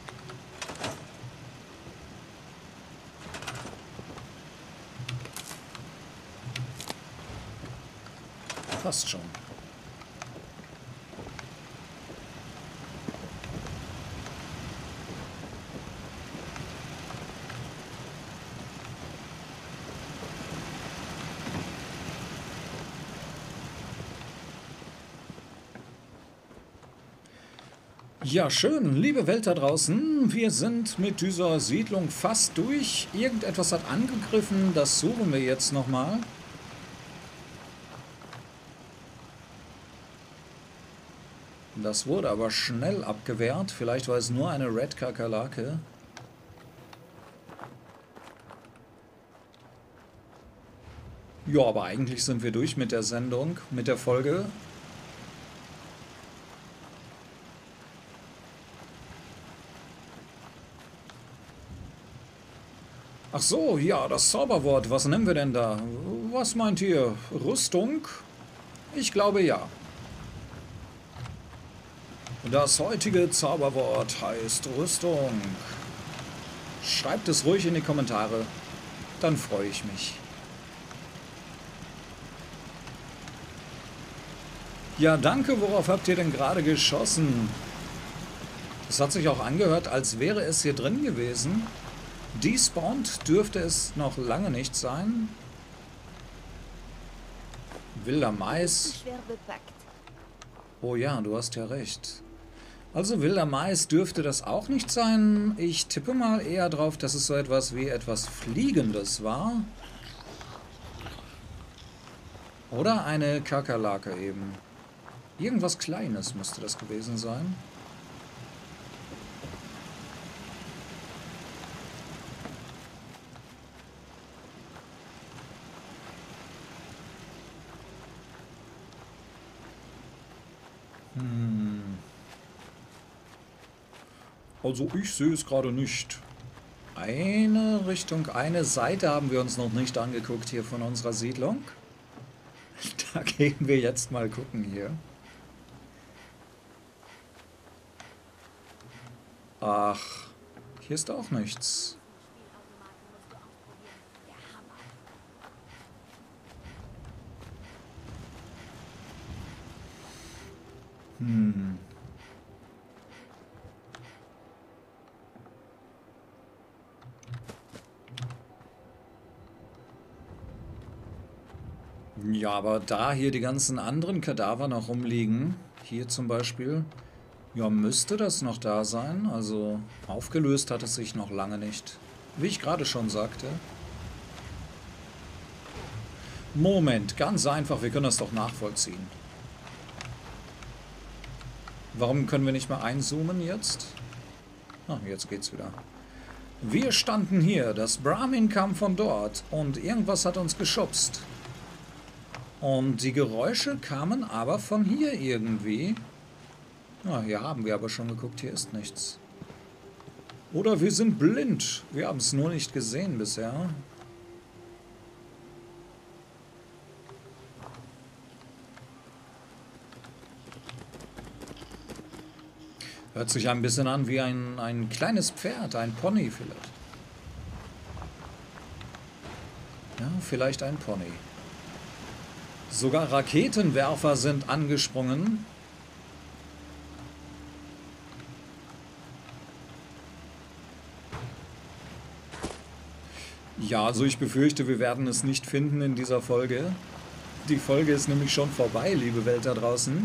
Passt schon. Ja, schön, liebe Welt da draußen, wir sind mit dieser Siedlung fast durch. Irgendetwas hat angegriffen, das suchen wir jetzt nochmal. Das wurde aber schnell abgewehrt, vielleicht war es nur eine Red Kakerlake. Ja, aber eigentlich sind wir durch mit der Sendung, mit der Folge. Ach so, ja, das Zauberwort. Was nehmen wir denn da? Was meint ihr? Rüstung? Ich glaube ja. Das heutige Zauberwort heißt Rüstung. Schreibt es ruhig in die Kommentare. Dann freue ich mich. Ja, danke. Worauf habt ihr denn gerade geschossen? Es hat sich auch angehört, als wäre es hier drin gewesen. Despawned dürfte es noch lange nicht sein. Wilder Mais. Oh ja, du hast ja recht. Also wilder Mais dürfte das auch nicht sein. Ich tippe mal eher drauf, dass es so etwas wie etwas Fliegendes war. Oder eine Kakerlake eben. Irgendwas Kleines müsste das gewesen sein. Also ich sehe es gerade nicht. Eine Richtung, eine Seite haben wir uns noch nicht angeguckt hier von unserer Siedlung. Da gehen wir jetzt mal gucken hier. Ach, hier ist auch nichts. Hm. Ja, aber da hier die ganzen anderen Kadaver noch rumliegen, hier zum Beispiel, ja, müsste das noch da sein. Also aufgelöst hat es sich noch lange nicht, wie ich gerade schon sagte. Moment, ganz einfach, wir können das doch nachvollziehen. Warum können wir nicht mal einzoomen jetzt? Ah, jetzt geht's wieder. Wir standen hier, das Brahmin kam von dort und irgendwas hat uns geschubst. Und die Geräusche kamen aber von hier irgendwie. Ah, hier haben wir aber schon geguckt, hier ist nichts. Oder wir sind blind, wir haben es nur nicht gesehen bisher. Hört sich ein bisschen an wie ein, ein kleines Pferd, ein Pony vielleicht. Ja, vielleicht ein Pony. Sogar Raketenwerfer sind angesprungen. Ja, also ich befürchte, wir werden es nicht finden in dieser Folge. Die Folge ist nämlich schon vorbei, liebe Welt da draußen.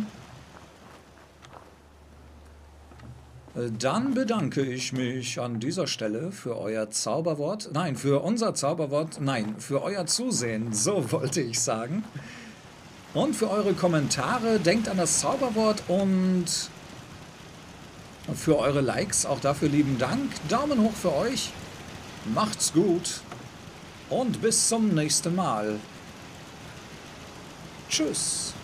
Dann bedanke ich mich an dieser Stelle für euer Zauberwort. Nein, für unser Zauberwort. Nein, für euer Zusehen. So wollte ich sagen. Und für eure Kommentare. Denkt an das Zauberwort und für eure Likes. Auch dafür lieben Dank. Daumen hoch für euch. Macht's gut. Und bis zum nächsten Mal. Tschüss.